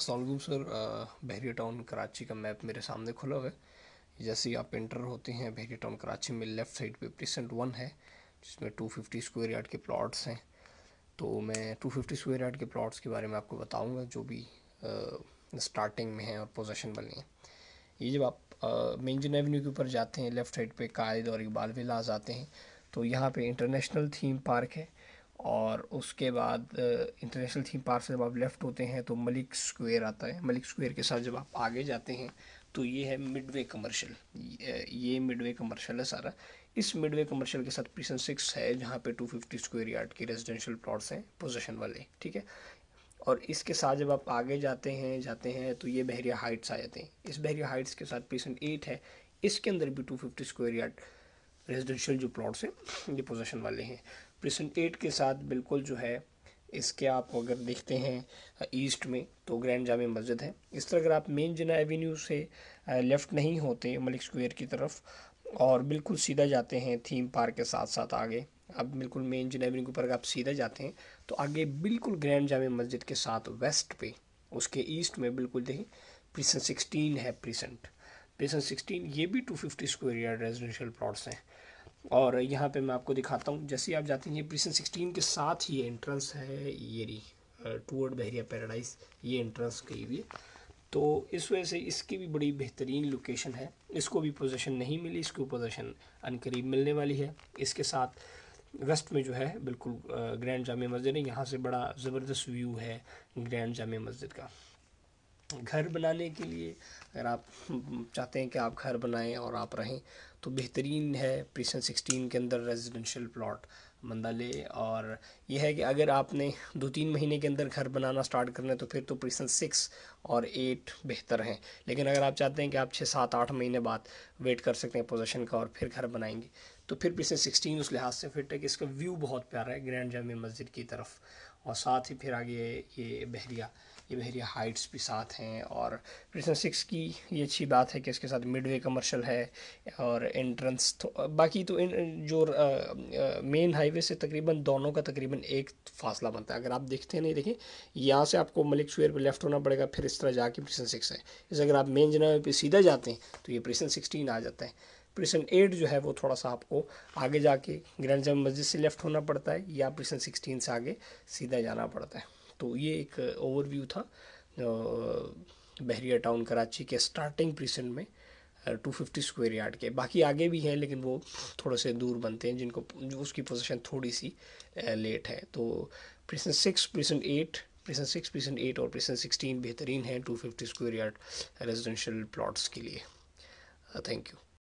अस्सलाम वालेकुम सर। बहरिया टाउन कराची का मैप मेरे सामने खुला हुआ है। जैसे ही आप एंटर होते हैं बहरिया टाउन कराची में, लेफ़्ट साइड पे प्रीसेंट 1 है जिसमें 250 स्क्वायर यार्ड के प्लॉट्स हैं। तो मैं 250 स्क्वायर यार्ड के प्लॉट्स के बारे में आपको बताऊंगा जो भी स्टार्टिंग में हैं और पोजेसन वाले हैं। ये जब आप मेन जिन एवेन्यू के ऊपर जाते हैं, लेफ़्ट साइड पे कायद और इकबाल विलास आते हैं, तो यहाँ पे इंटरनेशनल थीम पार्क है। और उसके बाद इंटरनेशनल थीम पार्क से जब आप लेफ़्ट होते हैं तो मलिक स्क्वायर आता है। मलिक स्क्वायर के साथ जब आप आगे जाते हैं तो ये है मिडवे कमर्शियल। ये मिडवे कमर्शियल है सारा। इस मिडवे कमर्शियल के साथ प्रीसेंट 6 है जहाँ पे 250 स्क्वायर यार्ड के रेजिडेंशियल प्लॉट्स हैं पोजेसन वाले, ठीक है। और इसके साथ जब आप आगे जाते हैं तो ये बहरिया हाइट्स आ जाते हैं। इस बहरिया हाइट्स के साथ प्रीसेंट 8 है, इसके अंदर भी 250 स्क्वायर यार्ड रेजिडेंशियल जो प्लॉट्स हैं ये पोजेसन वाले हैं। प्रीसेंट 8 के साथ बिल्कुल जो है इसके आप अगर देखते हैं ईस्ट में तो ग्रैंड जामे मस्जिद है। इस तरह अगर आप मेन जिना एवेन्यू से लेफ़्ट नहीं होते मलिक स्क्वायर की तरफ और बिल्कुल सीधा जाते हैं थीम पार्क के साथ साथ आगे, अब बिल्कुल मेन जिना एवेन्यू के ऊपर अगर आप सीधा जाते हैं तो आगे बिल्कुल ग्रैंड जामे मस्जिद के साथ वेस्ट पे उसके ईस्ट में बिल्कुल देखिए प्रीसेंट 16 है। प्रीसेंट 16 ये भी 250 स्क्वायर यार्ड रेजिडेंशियल प्लॉट्स हैं। और यहाँ पे मैं आपको दिखाता हूँ, जैसे ही आप जाते हैं ये प्रीसेंट 16 के साथ ही एंट्रेंस है, ये रही टूवर्ड बहरिया पैराडाइज, ये एंट्रेंस गई हुई है। तो इस वजह से इसकी भी बड़ी बेहतरीन लोकेशन है। इसको भी पोजीशन नहीं मिली, इसको पोजीशन अनकरीब मिलने वाली है। इसके साथ वेस्ट में जो है बिल्कुल ग्रैंड जामे मस्जिद है। यहाँ से बड़ा ज़बरदस्त व्यू है ग्रैंड जामे मस्जिद का। घर बनाने के लिए अगर आप चाहते हैं कि आप घर बनाएं और आप रहें तो बेहतरीन है प्रीसेंट 16 के अंदर रेजिडेंशियल प्लॉट बंदा ले। और यह है कि अगर आपने 2-3 महीने के अंदर घर बनाना स्टार्ट करना है तो फिर तो प्रीसेंट 6 और 8 बेहतर हैं। लेकिन अगर आप चाहते हैं कि आप 6-7-8 महीने बाद वेट कर सकते हैं पोजीशन का और फिर घर बनाएंगे तो फिर प्रीसेंट 16 उस लिहाज से फिट है कि इसका व्यू बहुत प्यारा है ग्रैंड जामे मस्जिद की तरफ। और साथ ही फिर आगे ये बहरिया हाइट्स भी साथ हैं। और प्रीसेंट 6 की ये अच्छी बात है कि इसके साथ मिडवे कमर्शियल है और एंट्रेंस तो बाकी तो जो मेन हाईवे से तकरीबन दोनों का तकरीबन एक फासला बनता है। अगर आप देखते हैं, नहीं देखें, यहाँ से आपको मलिक स्क्वायर पे लेफ़्ट होना पड़ेगा, फिर इस तरह जाके प्रीसेंट 6 है। इस अगर आप मेन जनाब पे सीधा जाते हैं तो ये प्रीसेंट 16 आ जाता है। प्रीसेंट 8 जो है वो थोड़ा सा आपको आगे जाके ग्रैंड जामे मस्जिद से लेफ़्ट होना पड़ता है या प्रीसेंट 16 से आगे सीधा जाना पड़ता है। तो ये एक ओवरव्यू था बहरिया टाउन कराची के स्टार्टिंग प्रीसेंट में 250 स्क्वायर यार्ड के। बाकी आगे भी हैं लेकिन वो थोड़े से दूर बनते हैं जिनको उसकी पोजीशन थोड़ी सी लेट है। तो प्रीसेंट 6, प्रीसेंट 8 और प्रीसेंट 16 बेहतरीन है 250 स्क्वायर यार्ड रेजिडेंशियल प्लॉट्स के लिए। Thank you.